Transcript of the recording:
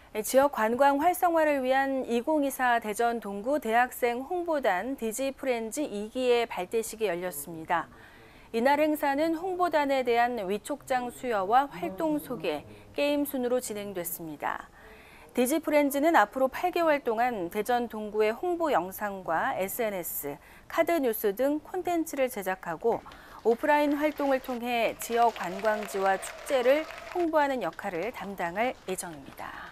지역 관광 활성화를 위한 2024 대전 동구 대학생 홍보단 디지프렌즈 2기의 발대식이 열렸습니다. 이날 행사는 홍보단에 대한 위촉장 수여와 활동 소개, 게임 순으로 진행됐습니다. 디지프렌즈는 앞으로 8개월 동안 대전 동구의 홍보 영상과 SNS, 카드 뉴스 등 콘텐츠를 제작하고 오프라인 활동을 통해 지역 관광지와 축제를 홍보하는 역할을 담당할 예정입니다.